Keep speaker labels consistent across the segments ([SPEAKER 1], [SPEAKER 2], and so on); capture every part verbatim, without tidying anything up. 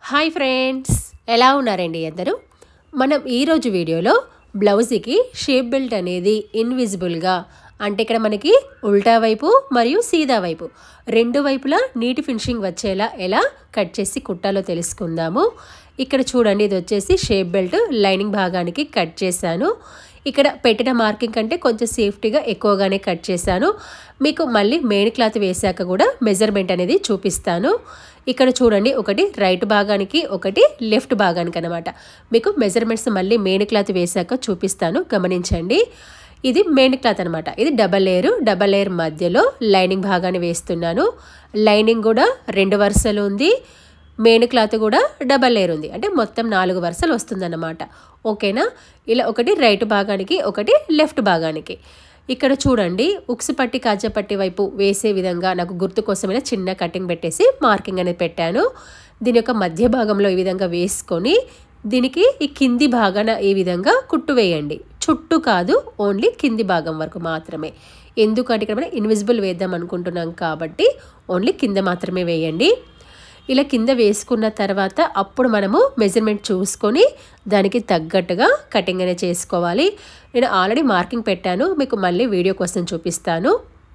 [SPEAKER 1] Hi friends, ఎలా ఉన్నారండి అందరూ? మనం ఈరోజు వీడియోలో బ్లౌజ్కి షేప్ బెల్ట్ అనేది ఇన్విజిబుల్గా, అంటే ఇక్కడ మనకి ఉల్టా వైపు మరియు సీదా వైపు రెండు వైపులా నీటి ఫినిషింగ్ వచ్చేలా ఎలా కట్ చేసి కుట్టాలో తెలుసుకుందాము. ఇక్కడ చూడండి, ఇది వచ్చేసి షేప్ బెల్ట్ లైనింగ్ భాగానికి కట్ చేశాను. ఇక్కడ పెట్టిన మార్కింగ్ కంటే కొంచెం సేఫ్టీగా ఎక్కువగానే కట్ చేశాను. మీకు మళ్ళీ మెయిన్ క్లాత్ వేసాక కూడా మెజర్మెంట్ అనేది చూపిస్తాను. ఇక్కడ చూడండి, ఒకటి రైట్ భాగానికి ఒకటి లెఫ్ట్ భాగానికి అనమాట. మీకు మెజర్మెంట్స్ మళ్ళీ మెయిన్ క్లాత్ వేసాక చూపిస్తాను, గమనించండి. ఇది మెయిన్ క్లాత్ అనమాట. ఇది డబల్ లేయర్, డబల్ లేయర్ మధ్యలో లైనింగ్ భాగాన్ని వేస్తున్నాను. లైనింగ్ కూడా రెండు వరుసలు ఉంది, మెయిన్ క్లాత్ కూడా డబల్ లేయర్ ఉంది, అంటే మొత్తం నాలుగు వరుసలు వస్తుందన్నమాట. ఓకేనా? ఇలా ఒకటి రైట్ భాగానికి ఒకటి లెఫ్ట్ భాగానికి. ఇక్కడ చూడండి, ఉక్సు పట్టి కాజా పట్టి వైపు వేసే విధంగా నాకు గుర్తు కోసమైనా చిన్న కటింగ్ పెట్టేసి మార్కింగ్ అనేది పెట్టాను. దీని యొక్క మధ్య భాగంలో ఈ విధంగా వేసుకొని దీనికి ఈ కింది భాగాన ఈ విధంగా కుట్టు వేయండి. చుట్టూ కాదు, ఓన్లీ కింది భాగం వరకు మాత్రమే. ఎందుకంటే ఇక్కడ మనం ఇన్విజిబుల్ వేద్దాం అనుకుంటున్నాం కాబట్టి ఓన్లీ కింద మాత్రమే వేయండి. ఇలా కింద వేసుకున్న తర్వాత అప్పుడు మనము మెజర్మెంట్ చూసుకొని దానికి తగ్గట్టుగా కటింగ్ అనేది చేసుకోవాలి. నేను ఆల్రెడీ మార్కింగ్ పెట్టాను, మీకు మళ్ళీ వీడియో కోసం చూపిస్తాను.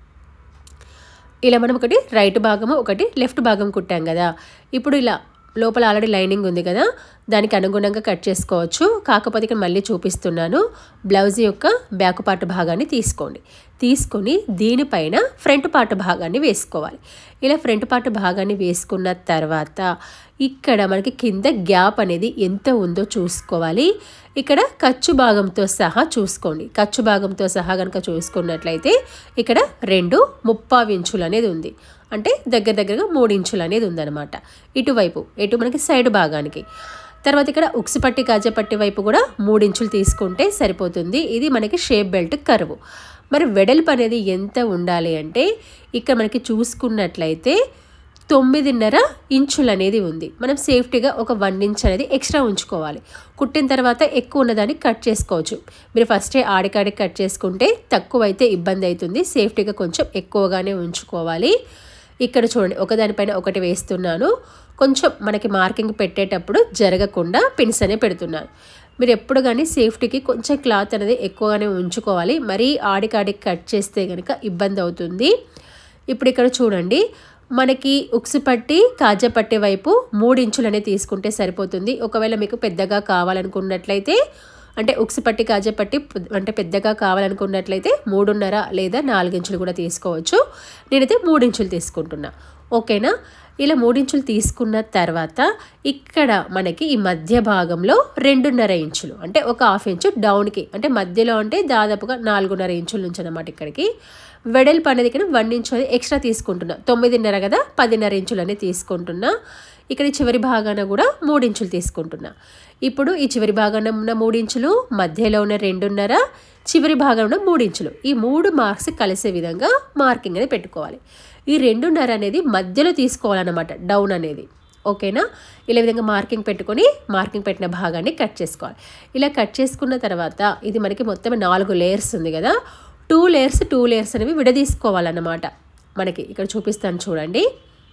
[SPEAKER 1] ఇలా మనం ఒకటి రైట్ భాగము ఒకటి లెఫ్ట్ భాగం కుట్టాం కదా. ఇప్పుడు ఇలా లోపల ఆల్రెడీ లైనింగ్ ఉంది కదా, దానికి అనుగుణంగా కట్ చేసుకోవచ్చు. కాకపోతే ఇక్కడ మళ్ళీ చూపిస్తున్నాను. బ్లౌజ్ యొక్క బ్యాక్ పార్ట్ భాగాన్ని తీసుకోండి. తీసుకొని దీనిపైన ఫ్రంట్ పార్ట్ భాగాన్ని వేసుకోవాలి. ఇలా ఫ్రంట్ పార్ట్ భాగాన్ని వేసుకున్న తర్వాత ఇక్కడ మనకి కింద గ్యాప్ అనేది ఎంత ఉందో చూసుకోవాలి. ఇక్కడ ఖర్చు భాగంతో సహా చూసుకోండి. ఖర్చు భాగంతో సహా కనుక చూసుకున్నట్లయితే ఇక్కడ రెండు ముప్పావు ఇంచులు అనేది ఉంది, అంటే దగ్గర దగ్గరగా మూడు ఇంచులు అనేది ఉందన్నమాట. ఇటువైపు ఎటు మనకి సైడ్ భాగానికి. తర్వాత ఇక్కడ ఉక్సు పట్టి కాజా పట్టి వైపు కూడా మూడు ఇంచులు తీసుకుంటే సరిపోతుంది. ఇది మనకి షేప్ బెల్ట్ కర్వ్. మరి వెడల్పు అనేది ఎంత ఉండాలి అంటే ఇక్కడ మనకి చూసుకున్నట్లయితే తొమ్మిదిన్నర ఇంచులు అనేది ఉంది. మనం సేఫ్టీగా ఒక వన్ ఇంచ్ అనేది ఎక్స్ట్రా ఉంచుకోవాలి. కుట్టిన తర్వాత ఎక్కువ ఉన్నదాన్ని కట్ చేసుకోవచ్చు. మీరు ఫస్టే ఆడికాడికి కట్ చేసుకుంటే తక్కువ అయితే ఇబ్బంది అవుతుంది. సేఫ్టీగా కొంచెం ఎక్కువగానే ఉంచుకోవాలి. ఇక్కడ చూడండి, ఒకదానిపైన ఒకటి వేస్తున్నాను. కొంచెం మనకి మార్కింగ్ పెట్టేటప్పుడు జరగకుండా పిన్స్ అనే పెడుతున్నాను. మీరు ఎప్పుడు కానీ సేఫ్టీకి కొంచెం క్లాత్ అనేది ఎక్కువగానే ఉంచుకోవాలి. మరీ ఆడికాడికి కట్ చేస్తే కనుక ఇబ్బంది అవుతుంది. ఇప్పుడు ఇక్కడ చూడండి, మనకి ఉక్సు పట్టి కాజా పట్టి వైపు మూడు ఇంచులు అనేది తీసుకుంటే సరిపోతుంది. ఒకవేళ మీకు పెద్దగా కావాలనుకున్నట్లయితే, అంటే ఉక్సు పట్టి కాజా పట్టి అంటే పెద్దగా కావాలనుకున్నట్లయితే మూడున్నర లేదా నాలుగు ఇంచులు కూడా తీసుకోవచ్చు. నేనైతే మూడు ఇంచులు తీసుకుంటున్నా. ఓకేనా? ఇలా మూడించులు తీసుకున్న తర్వాత ఇక్కడ మనకి ఈ మధ్య భాగంలో రెండున్నర ఇంచులు, అంటే ఒక హాఫ్ ఇంచు డౌన్కి, అంటే మధ్యలో అంటే దాదాపుగా నాలుగున్నర ఇంచుల నుంచి అనమాట. ఇక్కడికి వెడల్పు అనేది ఇక్కడ వన్ ఇంచు అనేది ఎక్స్ట్రా తీసుకుంటున్నా. తొమ్మిదిన్నర కదా, పదిన్నర ఇంచులు అనేది తీసుకుంటున్నా. ఇక్కడ చివరి భాగాన కూడా మూడు ఇంచులు తీసుకుంటున్నా. ఇప్పుడు ఈ చివరి భాగాన ఉన్న మూడు ఇంచులు, మధ్యలో ఉన్న రెండున్నర, చివరి భాగంలో ఉన్న మూడు ఇంచులు, ఈ మూడు మార్క్స్ కలిసే విధంగా మార్కింగ్ అనేది పెట్టుకోవాలి. ఈ రెండున్నర అనేది మధ్యలో తీసుకోవాలన్నమాట, డౌన్ అనేది. ఓకేనా? ఇలా విధంగా మార్కింగ్ పెట్టుకొని మార్కింగ్ పెట్టిన భాగాన్ని కట్ చేసుకోవాలి. ఇలా కట్ చేసుకున్న తర్వాత ఇది మనకి మొత్తం నాలుగు లేయర్స్ ఉంది కదా, టూ లేయర్స్ టూ లేయర్స్ అనేవి విడదీసుకోవాలన్నమాట. మనకి ఇక్కడ చూపిస్తాను చూడండి.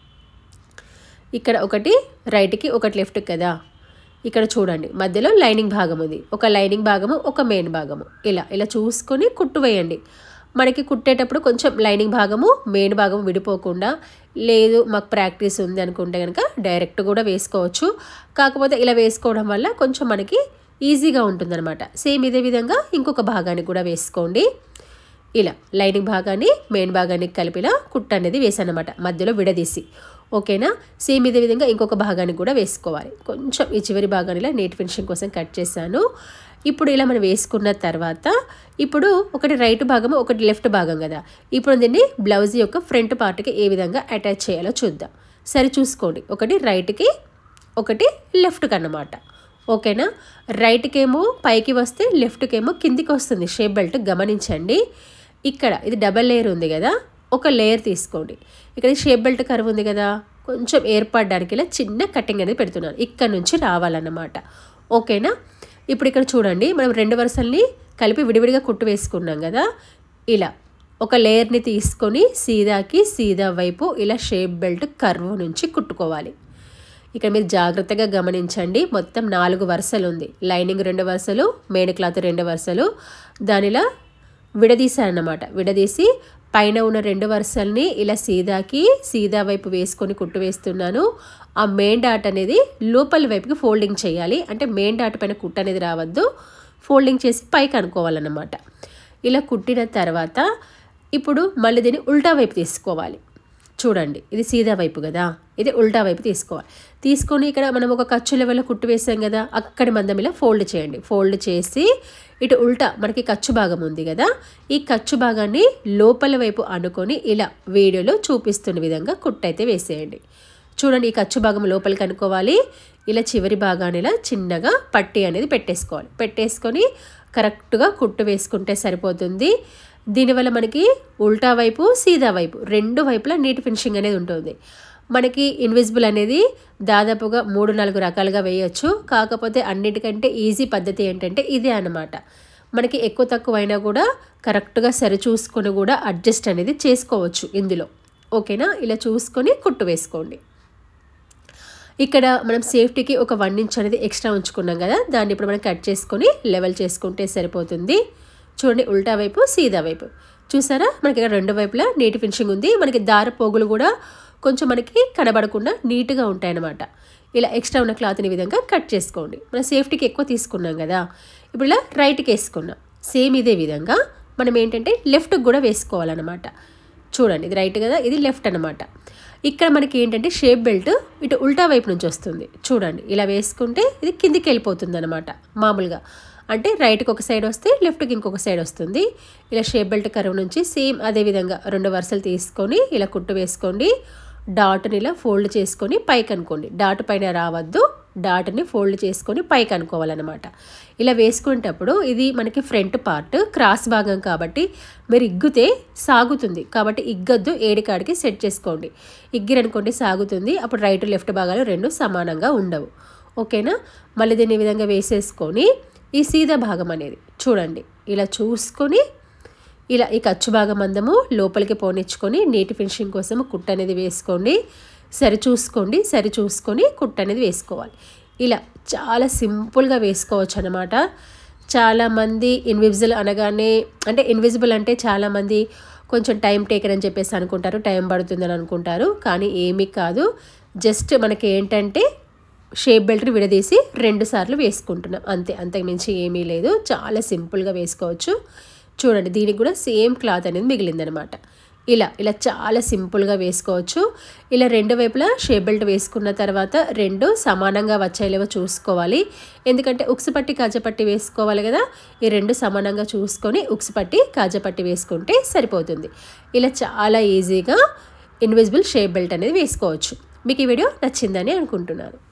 [SPEAKER 1] ఇక్కడ ఒకటి రైట్కి ఒకటి లెఫ్ట్కి కదా. ఇక్కడ చూడండి, మధ్యలో లైనింగ్ భాగం ఉంది. ఒక లైనింగ్ భాగము ఒక మెయిన్ భాగము. ఇలా ఇలా చూసుకొని కుట్టు వేయండి. మనకి కుట్టేటప్పుడు కొంచెం లైనింగ్ భాగము మెయిన్ భాగం విడిపోకుండా, లేదు మాకు ప్రాక్టీస్ ఉంది అనుకుంటే కనుక డైరెక్ట్ కూడా వేసుకోవచ్చు. కాకపోతే ఇలా వేసుకోవడం వల్ల కొంచెం మనకి ఈజీగా ఉంటుందన్నమాట. సేమ్ ఇదే విధంగా ఇంకొక భాగాన్ని కూడా వేసుకోండి. ఇలా లైనింగ్ భాగాన్ని మెయిన్ భాగాన్ని కలిపిలా కుట్టు అనేది వేసానమాట, మధ్యలో విడదీసి. ఓకేనా? సేమ్ ఇదే విధంగా ఇంకొక భాగాన్ని కూడా వేసుకోవాలి. కొంచెం ఈ చివరి భాగాన్ని ఇలా నీట్ ఫినిషింగ్ కోసం కట్ చేశాను. ఇప్పుడు ఇలా మనం వేసుకున్న తర్వాత ఇప్పుడు ఒకటి రైట్ భాగము ఒకటి లెఫ్ట్ భాగం కదా. ఇప్పుడు దీన్ని బ్లౌజ్ యొక్క ఫ్రంట్ పార్ట్కి ఏ విధంగా అటాచ్ చేయాలో చూద్దాం. సరి చూసుకోండి, ఒకటి రైట్కి ఒకటి లెఫ్ట్కి అన్నమాట. ఓకేనా? రైట్కి ఏమో పైకి వస్తే లెఫ్ట్కి ఏమో కిందికి వస్తుంది షేప్ బెల్ట్. గమనించండి, ఇక్కడ ఇది డబల్ లేయర్ ఉంది కదా, ఒక లేయర్ తీసుకోండి. ఇక్కడ షేప్ బెల్ట్ కర్వ్ ఉంది కదా, కొంచెం ఏర్పడడానికి ఇలా చిన్న కటింగ్ అనేది పెడుతున్నాను. ఇక్కడ నుంచి రావాలన్నమాట. ఓకేనా? ఇప్పుడు ఇక్కడ చూడండి, మనం రెండు వరుసల్ని కలిపి విడివిడిగా కుట్టు వేసుకున్నాం కదా. ఇలా ఒక లేయర్ని తీసుకొని సీదాకి సీదా వైపు ఇలా షేప్ బెల్ట్ కర్వ్ నుంచి కుట్టుకోవాలి. ఇక్కడ మీరు జాగ్రత్తగా గమనించండి, మొత్తం నాలుగు వరుసలు ఉంది. లైనింగ్ రెండు వరుసలు, మెయిన్ క్లాత్ రెండు వరుసలు, దానిలా విడదీశానన్నమాట. విడదీసి పైన ఉన్న రెండు వరుసల్ని ఇలా సీదాకి సీదా వైపు వేసుకొని కుట్టు వేస్తున్నాను. ఆ మెయిన్ డాట్ అనేది లోపల వైపుకి ఫోల్డింగ్ చేయాలి, అంటే మెయిన్ డాట్ పైన కుట్టు అనేది రావద్దు, ఫోల్డింగ్ చేసి పైకి అనుకోవాలన్నమాట. ఇలా కుట్టిన తర్వాత ఇప్పుడు మళ్ళీ దీన్ని ఉల్టా వైపు తీసుకోవాలి. చూడండి, ఇది సీదా వైపు కదా, ఇది ఉల్టా వైపు తీసుకోవాలి. తీసుకొని ఇక్కడ మనం ఒక ఖర్చు లెవెల్లో కుట్టు వేసాం కదా, అక్కడి మందం ఇలా ఫోల్డ్ చేయండి. ఫోల్డ్ చేసి ఇటు ఉల్టా మనకి ఖర్చు భాగం ఉంది కదా, ఈ ఖర్చు భాగాన్ని లోపల వైపు అనుకొని ఇలా వీడియోలో చూపిస్తున్న విధంగా కుట్టు అయితే వేసేయండి. చూడండి, ఈ ఖర్చు భాగం లోపలికి అనుకోవాలి. ఇలా చివరి భాగాన్ని ఇలా చిన్నగా పట్టీ అనేది పెట్టేసుకోవాలి. పెట్టేసుకొని కరెక్ట్గా కుట్టు వేసుకుంటే సరిపోతుంది. దీనివల్ల మనకి ఉల్టా వైపు సీదా వైపు రెండు వైపులా నీట్ ఫినిషింగ్ అనేది ఉంటుంది. మనకి ఇన్విజిబుల్ అనేది దాదాపుగా మూడు నాలుగు రకాలుగా వేయచ్చు. కాకపోతే అన్నిటికంటే ఈజీ పద్ధతి ఏంటంటే ఇదే అన్నమాట. మనకి ఎక్కువ తక్కువ అయినా కూడా కరెక్ట్గా సరి చూసుకొని కూడా అడ్జస్ట్ అనేది చేసుకోవచ్చు ఇందులో. ఓకేనా, ఇలా చూసుకొని కుట్టు వేసుకోండి. ఇక్కడ మనం సేఫ్టీకి ఒక వన్ ఇంచ్ అనేది ఎక్స్ట్రా ఉంచుకున్నాం కదా, దాన్ని ఇప్పుడు మనం కట్ చేసుకొని లెవెల్ చేసుకుంటే సరిపోతుంది. చూడండి, ఉల్టా వైపు సీదా వైపు చూసారా, మనకి ఇక్కడ రెండు వైపులా నీట్ ఫినిషింగ్ ఉంది. మనకి దార పోగులు కూడా కొంచెం మనకి కనబడకుండా నీట్గా ఉంటాయన్నమాట. ఇలా ఎక్స్ట్రా ఉన్న క్లాత్ని విధంగా కట్ చేసుకోండి. మనం సేఫ్టీకి ఎక్కువ తీసుకున్నాం కదా, ఇప్పుడు ఇలా రైట్కి వేసుకున్నాం. సేమ్ ఇదే విధంగా మనం ఏంటంటే లెఫ్ట్కి కూడా వేసుకోవాలన్నమాట. చూడండి, ఇది రైట్ కదా, ఇది లెఫ్ట్ అనమాట. ఇక్కడ మనకి ఏంటంటే షేప్ బెల్ట్ ఇటు ఉల్టా వైపు నుంచి వస్తుంది. చూడండి, ఇలా వేసుకుంటే ఇది కిందికి వెళ్ళిపోతుంది అనమాట. మామూలుగా అంటే రైట్కి ఒక సైడ్ వస్తే లెఫ్ట్కి ఇంకొక సైడ్ వస్తుంది. ఇలా షేప్ బెల్ట్ కర్వ్ నుంచి సేమ్ అదే విధంగా రెండు వరుసలు తీసుకొని ఇలా కుట్టు వేసుకోండి. డాట్ని ఇలా ఫోల్డ్ చేసుకొని పైకి అనుకోండి. డాట్ పైన రావద్దు, డాట్ని ఫోల్డ్ చేసుకొని పైకి అనుకోవాలన్నమాట. ఇలా వేసుకునేటప్పుడు ఇది మనకి ఫ్రంట్ పార్ట్ క్రాస్ భాగం కాబట్టి మీరు ఇగ్గితే సాగుతుంది, కాబట్టి ఇగ్గద్దు, ఏడికాడికి సెట్ చేసుకోండి. ఇగ్గిరనుకోండి సాగుతుంది, అప్పుడు రైట్ లెఫ్ట్ భాగాలు రెండు సమానంగా ఉండవు. ఓకేనా, మళ్ళీ దీన్ని ఈ విధంగా వేసేసుకొని ఈ సీదా భాగం అనేది చూడండి ఇలా చూసుకొని ఇలా ఈ ఖర్చు భాగం మందము లోపలికి పోనిచ్చుకొని నీటి ఫినిషింగ్ కోసం కుట్టు అనేది వేసుకోండి. సరి చూసుకోండి, సరి చూసుకొని కుట్టు అనేది వేసుకోవాలి. ఇలా చాలా సింపుల్గా వేసుకోవచ్చు అన్నమాట. చాలామంది ఇన్విజిబుల్ అనగానే అంటే ఇన్విజిబుల్ అంటే చాలామంది కొంచెం టైం టేకర్ అని చెప్పేసి అనుకుంటారు, టైం పడుతుందని అనుకుంటారు. కానీ ఏమీ కాదు, జస్ట్ మనకి ఏంటంటే షేప్ బెల్ట్ని విడదీసి రెండు సార్లు వేసుకుంటున్నాం అంతే, అంతకుమించి ఏమీ లేదు. చాలా సింపుల్గా వేసుకోవచ్చు. చూడండి, దీనికి కూడా సేమ్ క్లాత్ అనేది మిగిలిందనమాట. ఇలా ఇలా చాలా సింపుల్గా వేసుకోవచ్చు. ఇలా రెండు వైపులా షేప్ బెల్ట్ వేసుకున్న తర్వాత రెండు సమానంగా వచ్చేలేవో చూసుకోవాలి. ఎందుకంటే ఉక్సుపట్టి కాజపట్టి వేసుకోవాలి కదా, ఈ రెండు సమానంగా చూసుకొని ఉక్సుపట్టి కాజపట్టి వేసుకుంటే సరిపోతుంది. ఇలా చాలా ఈజీగా ఇన్విజిబుల్ షేప్ బెల్ట్ అనేది వేసుకోవచ్చు. మీకు ఈ వీడియో నచ్చిందని అనుకుంటున్నాను.